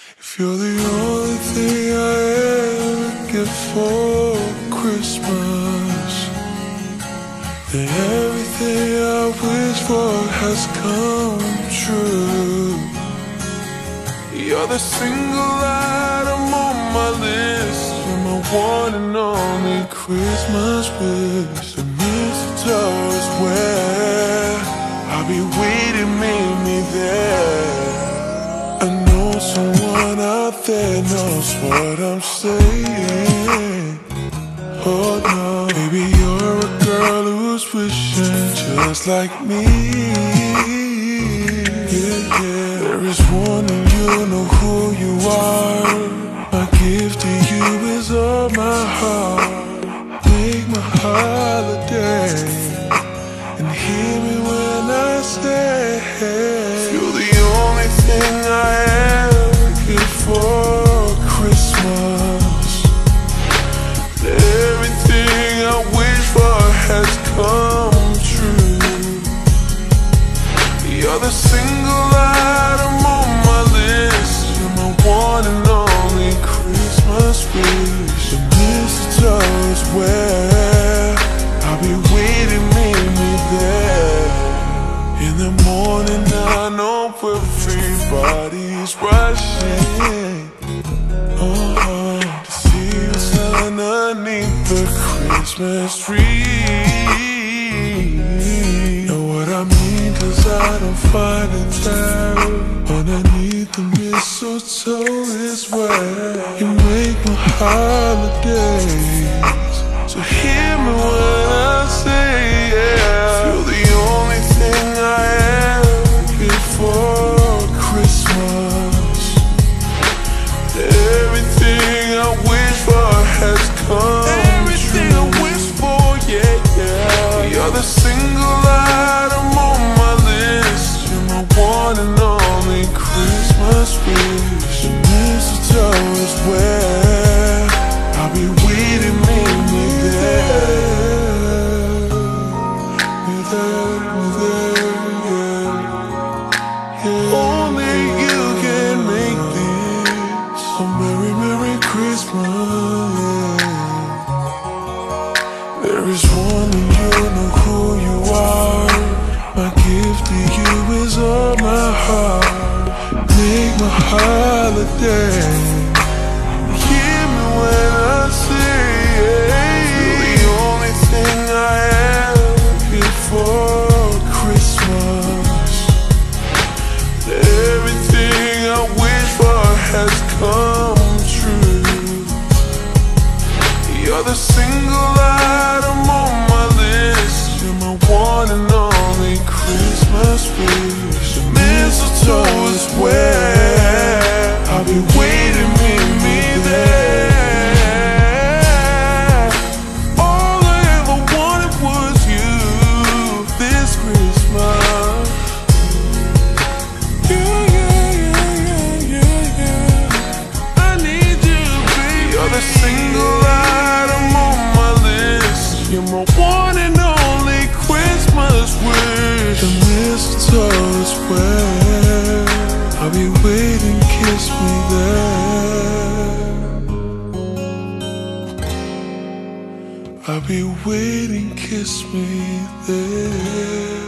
If you're the only thing I ever get for Christmas, then everything I wish for has come true. You're the single item on my list. You're my one and only Christmas wish. The mistletoe is where I'll be waiting, meet me there. I know someone out there knows what I'm saying. Oh no, baby, you're a girl who's wishing just like me. Yeah, yeah. There is one and you know who you are. My gift to you is all my heart. Make my holiday and hear me when I say you're the only thing I ever get for Christmas. Everything I wish for has come true. You're the single item on my list. You're my one and only Christmas wish. The mistletoe is where I'll be waiting, meet me there. In the morning I know everybody's rushing to see what's underneath the Christmas tree. Know what I mean, 'cause I don't find it there. Underneath the mistletoe is where you make my holidays. So hear me when I say yeah. You're the only thing I ever get for Christmas. Everything I wish for has come true. Everything I wish for, yeah, yeah. You're the single item on my list. You're my one and only Christmas wish. The mistletoe is where I'll be waiting, meet me there. Me there, yeah. Yeah. Only you can make this a merry, merry Christmas. There is one and you know who you are. My gift to you is all my heart. Make my holiday. Hear me when I say you're the only thing I ever get for Christmas. Everything I wish for has come true. You're the single item on my list. You're my one and only Christmas wish. The mistletoe is where I'll be waiting, meet me there. All I ever wanted was you this Christmas. Yeah, yeah, yeah, yeah, yeah. I need you, baby. You're the single item on my list. You're my one and only Christmas wish. The mistletoe is where I'll be waiting, kiss me there. I'll be waiting, kiss me there.